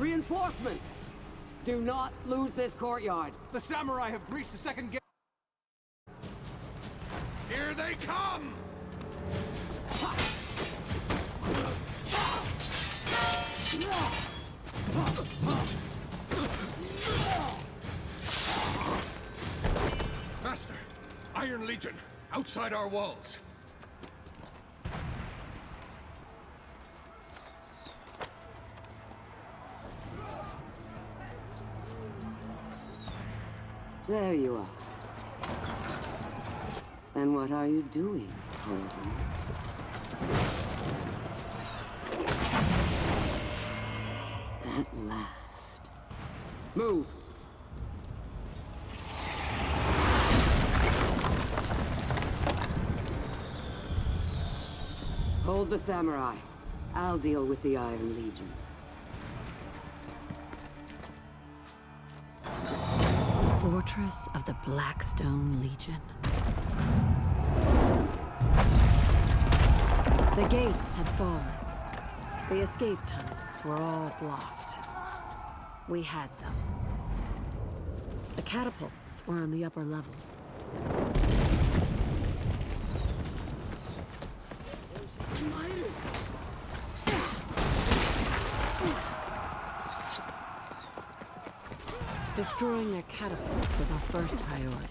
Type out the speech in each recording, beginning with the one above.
Reinforcements! Do not lose this courtyard. The samurai have breached the second gate. Here they come! Master, Iron Legion, outside our walls. There you are. And what are you doing, Holden? At last. Move! Hold the samurai. I'll deal with the Iron Legion. Fortress of the Blackstone Legion. The gates had fallen. The escape tunnels were all blocked. We had them. The catapults were on the upper level. Destroying their catapults was our first priority.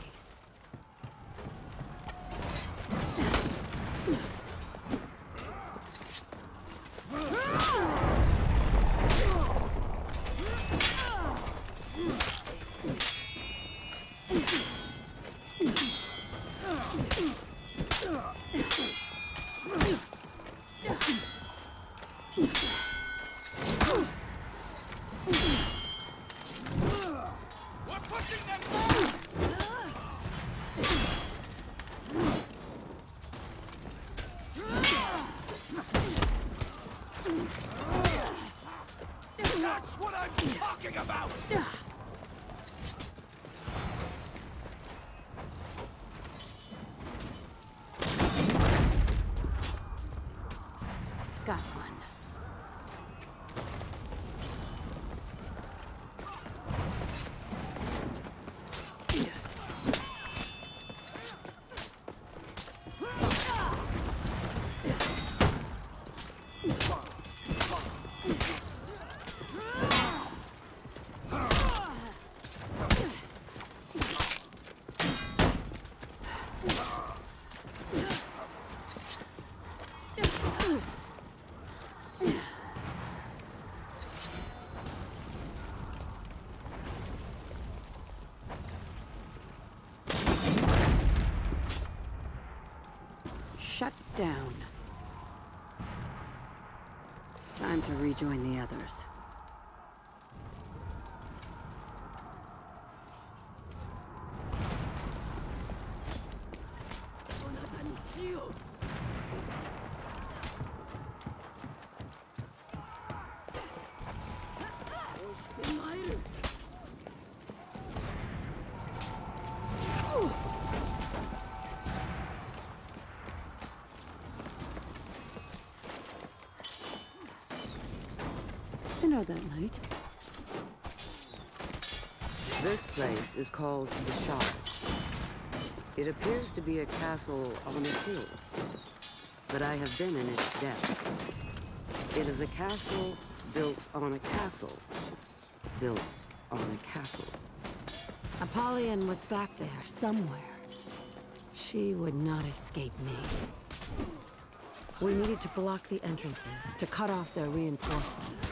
That's what I'm talking about! Got one. Shut down. Time to rejoin the others. Dinner that night. This place is called the Shard. It appears to be a castle on a hill, but I have been in its depths. It is a castle built on a castle, built on a castle. Apollyon was back there somewhere. She would not escape me. We needed to block the entrances to cut off their reinforcements.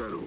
zhanhu.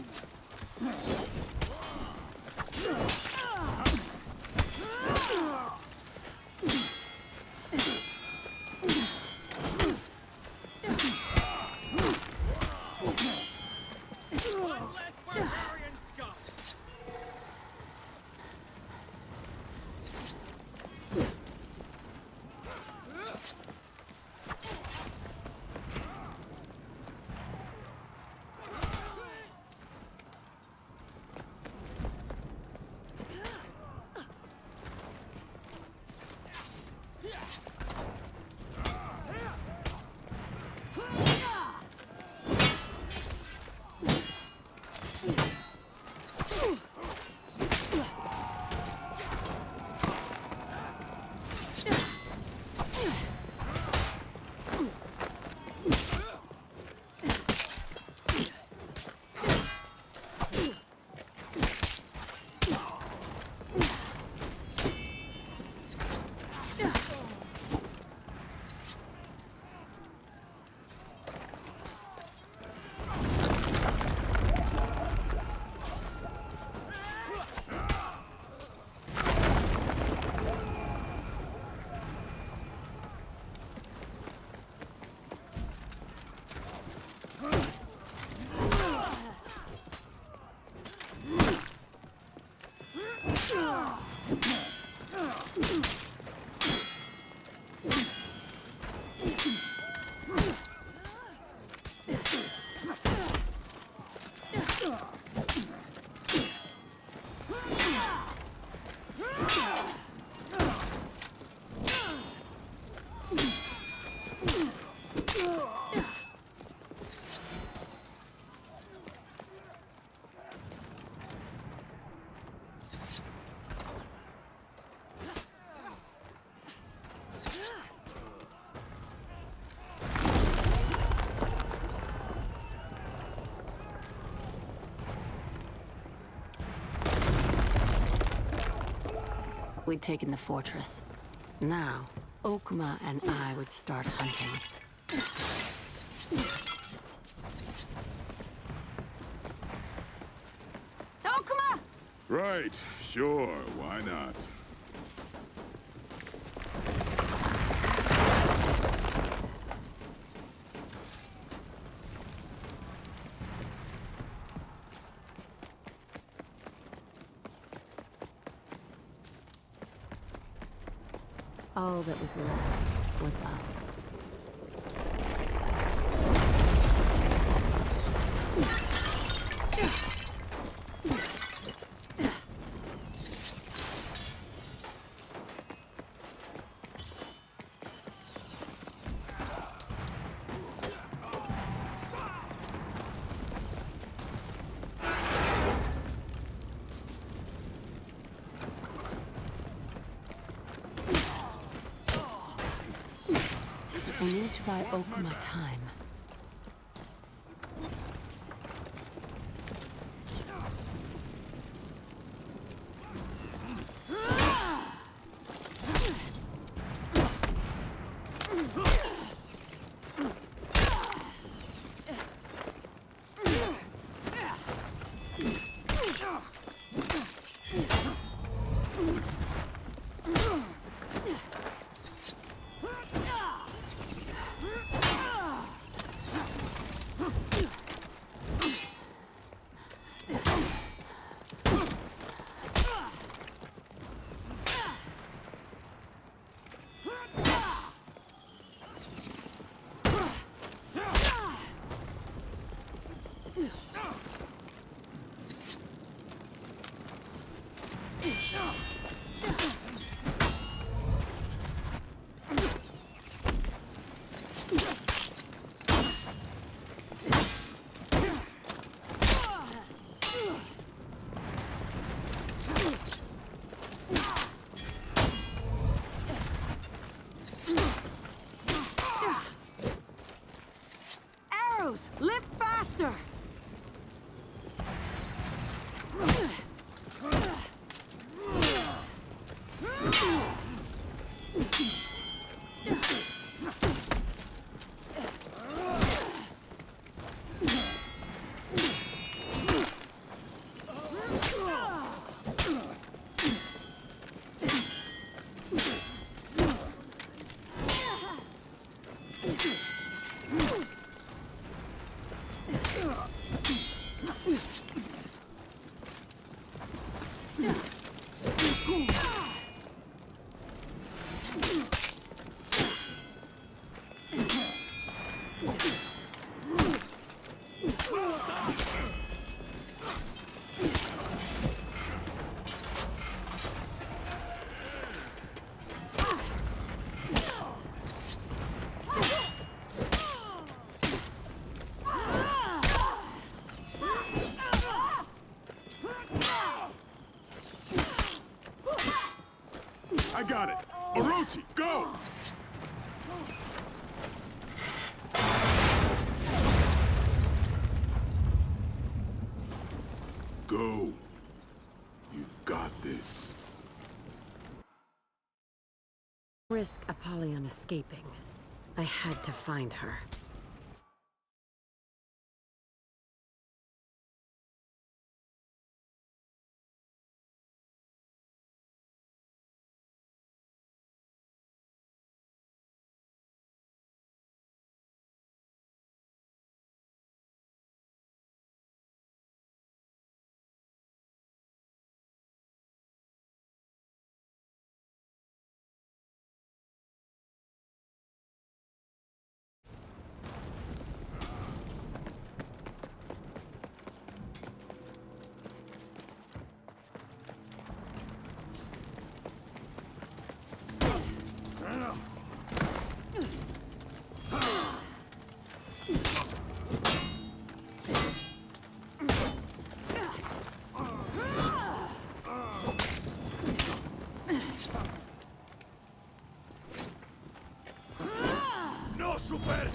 We'd taken the fortress. Now, Okuma and I would start hunting. Okuma! Right, sure, why not? All that was left was up. We need to buy Okuma time. Lift faster! I got it. Orochi, go! Go. You've got this. Risk Apollyon escaping. I had to find her. No super!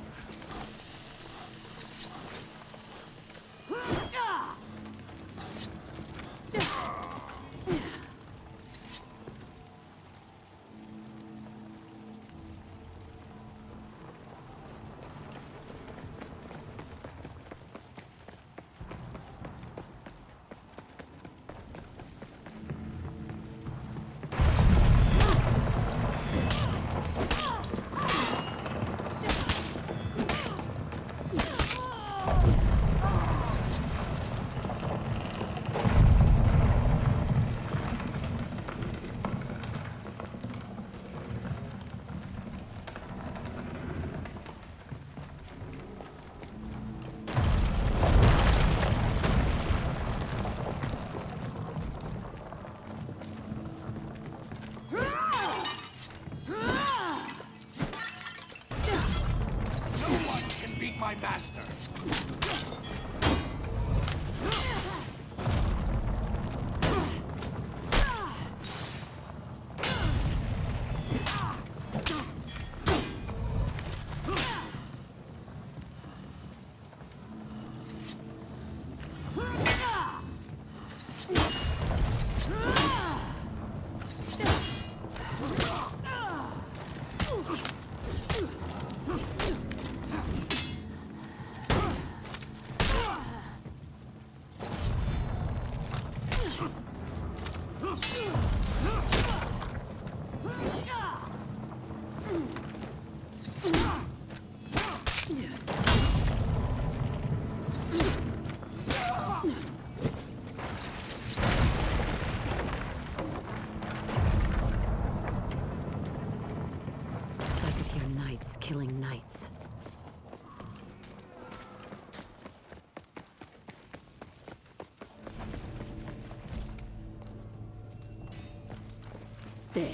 My master. Killing knights. There.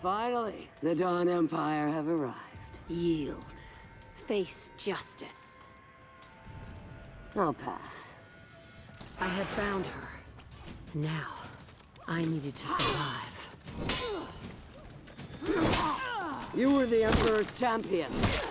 Finally, the Dawn Empire have arrived. Yield. Face justice. I'll pass. I had found her. Now, I needed to survive. You were the Emperor's champion.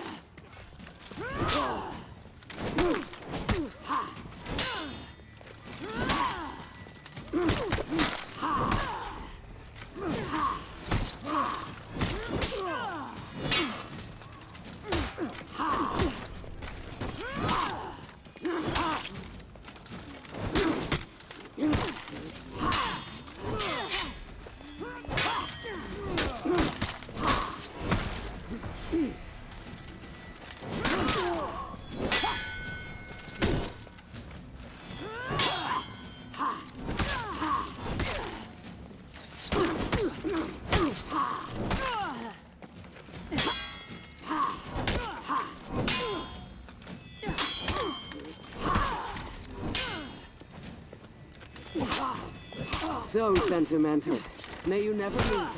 So sentimental. May you never lose that.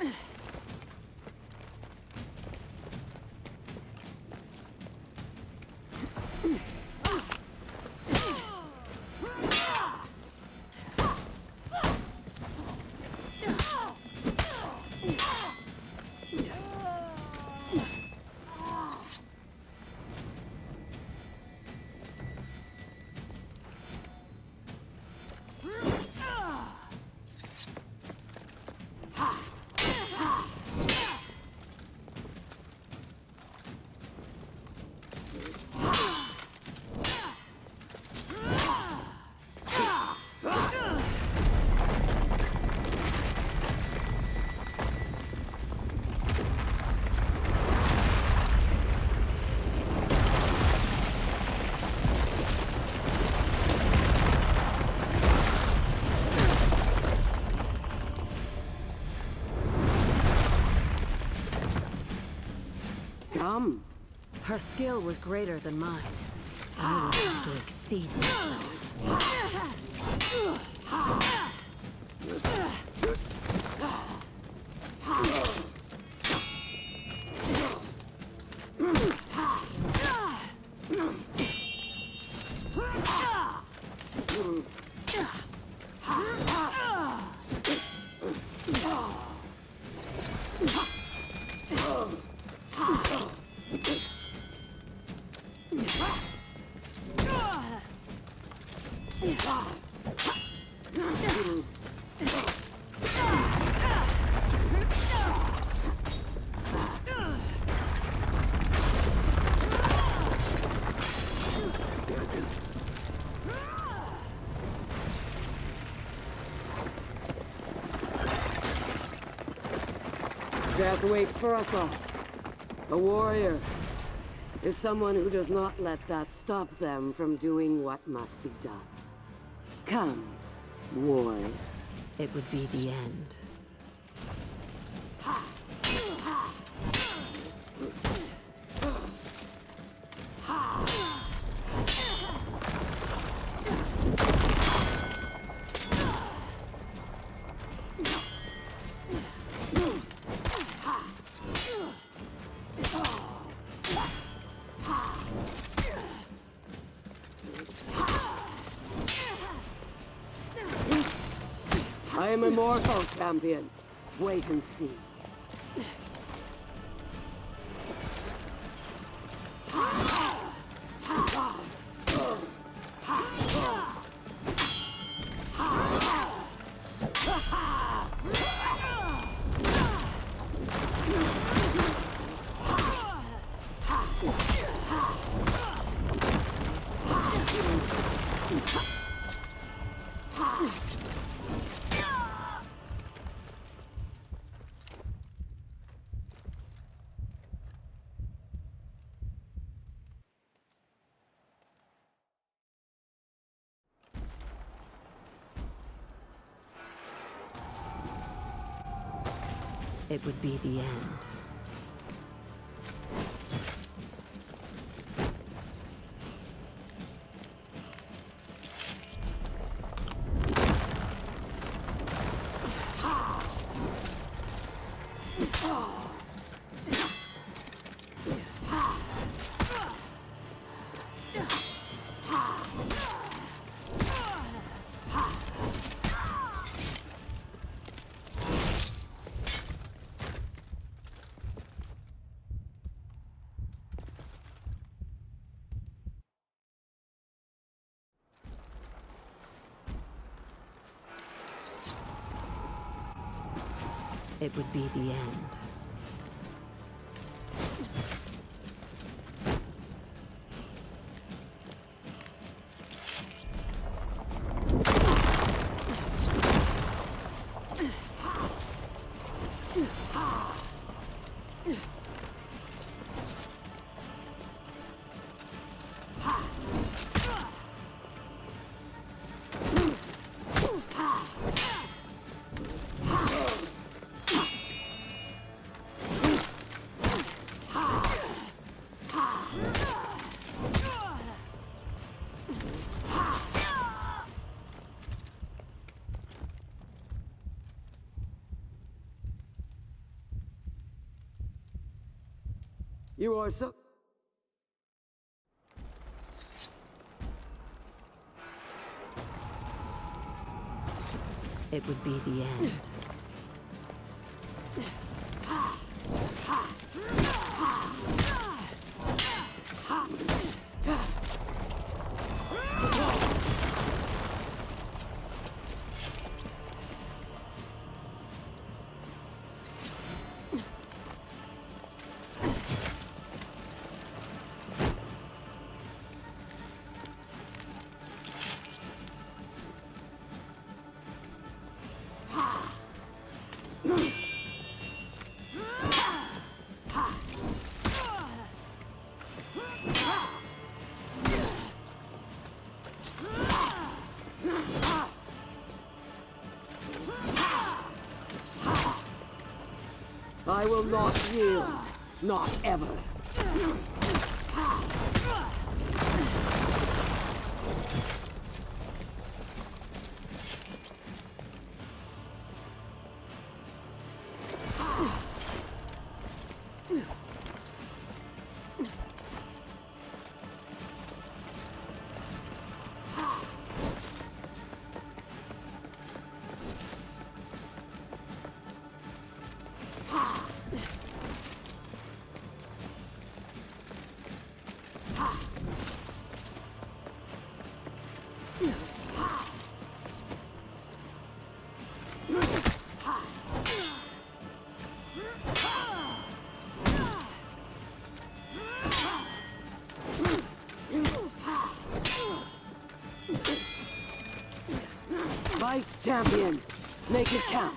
Her skill was greater than mine. I would have to exceed myself. Death waits for us all. A warrior is someone who does not let that stop them from doing what must be done. Come, warrior. It would be the end. I am immortal, champion. Wait and see. It would be the end. it would be the end. You are so... It would be the end. I will not yield. Not ever. Vice champion, make it count.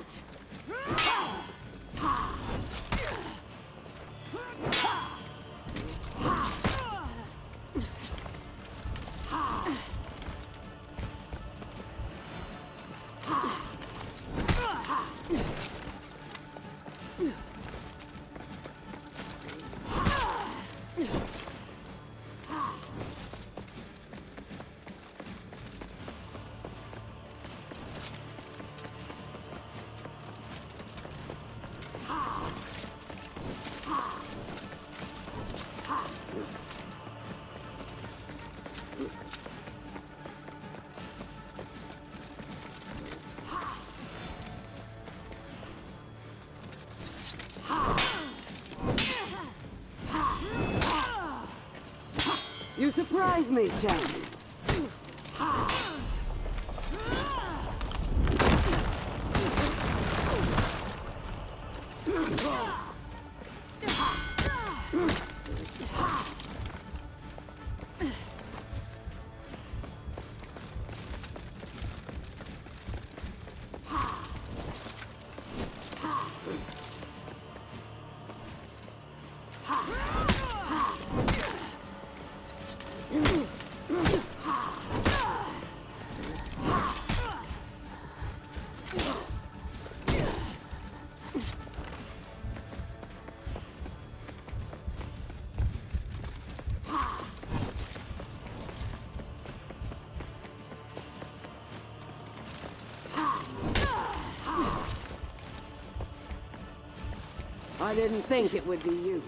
You surprise me, champion. I didn't think it would be you.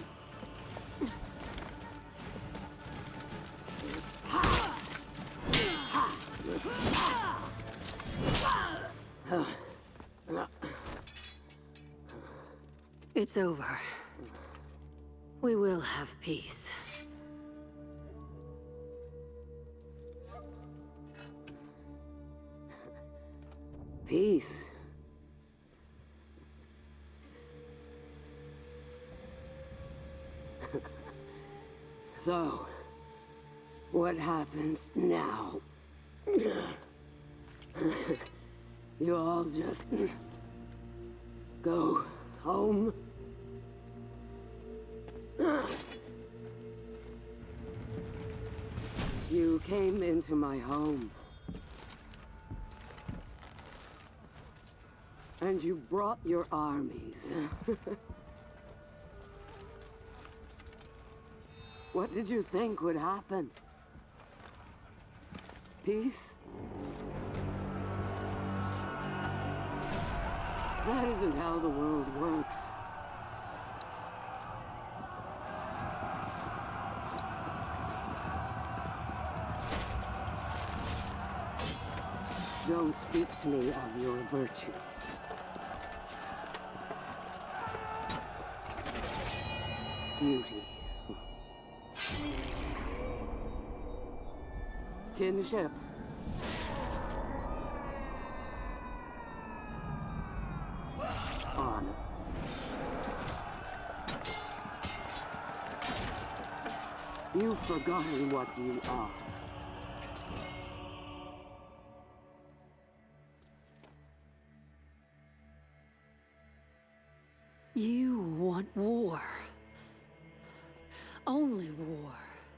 It's over. We will have peace. Peace. So, what happens now? You all just go home? You came into my home. And you brought your armies. What did you think would happen? Peace? That isn't how the world works. Don't speak to me of your virtue. Duty. Kinship. Honor. You've forgotten what you are. You want war. Only war.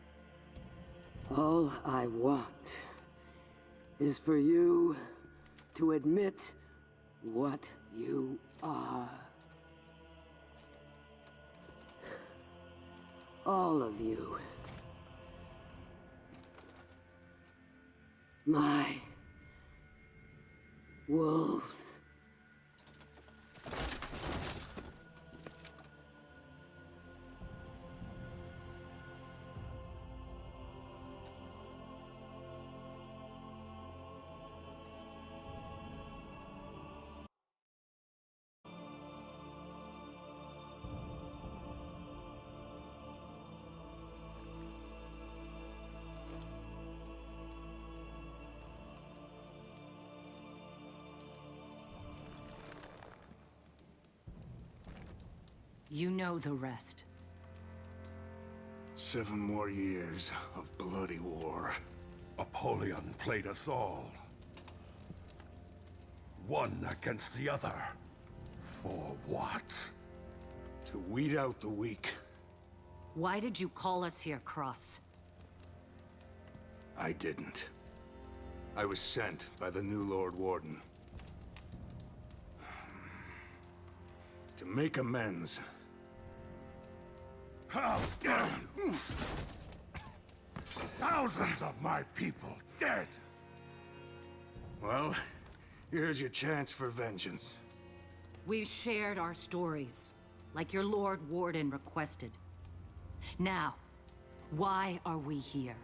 All I want is for you to admit what you are. All of you. My wolves. You know the rest. 7 more years of bloody war. Apollyon played us all. One against the other. For what? To weed out the weak. Why did you call us here, Cross? I didn't. I was sent by the new Lord Warden. To make amends. How dare you! Thousands of my people dead! Well, here's your chance for vengeance. We've shared our stories, like your Lord Warden requested. Now, why are we here?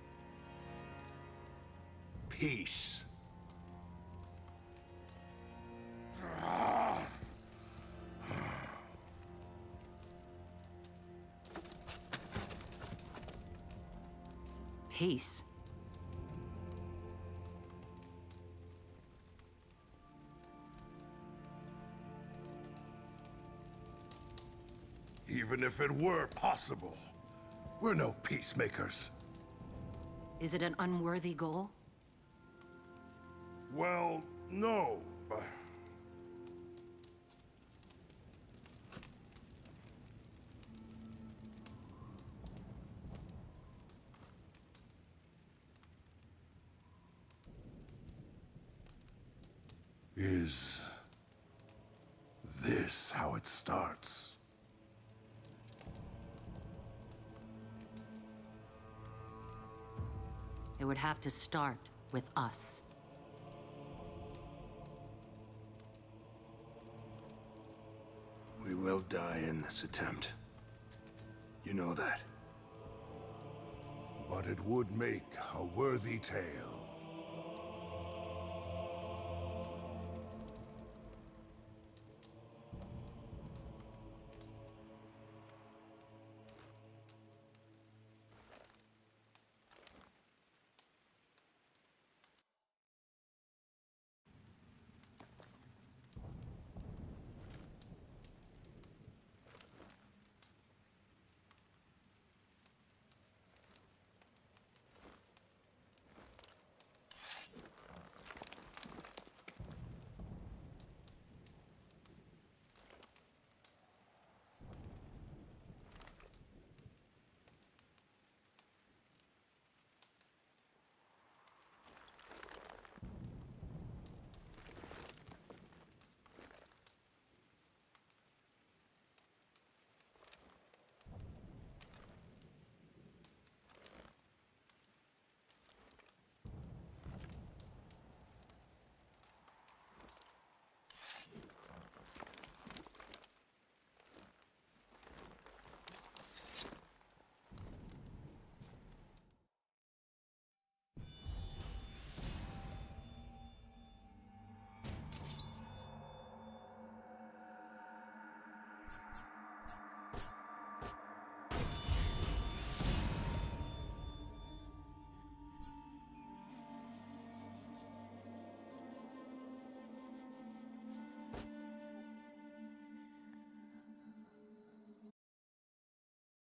Peace. Peace. Even if it were possible, we're no peacemakers. Is it an unworthy goal? Well, no. Is this how it starts? It would have to start with us. We will die in this attempt. You know that. But it would make a worthy tale.